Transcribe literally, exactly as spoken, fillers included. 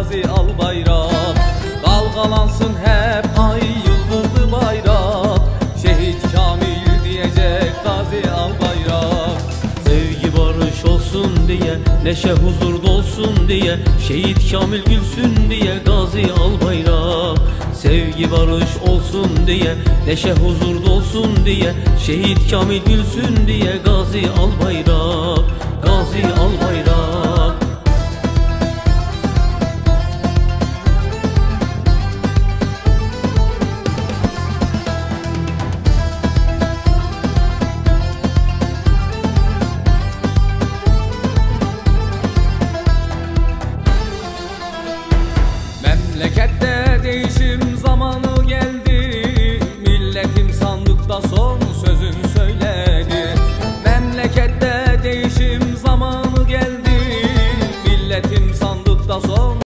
Gazi Albayrak. Dalgalansın hep ay yıldızlı bayrak, şehit Kamil diyecek Gazi Albayrak. Sevgi barış olsun diye, neşe huzur dolsun diye, şehit Kamil gülsün diye Gazi Albayrak. Sevgi barış olsun diye, neşe huzur dolsun diye, şehit Kamil gülsün diye Gazi Albayrak. Gazi Albayrak. Memlekette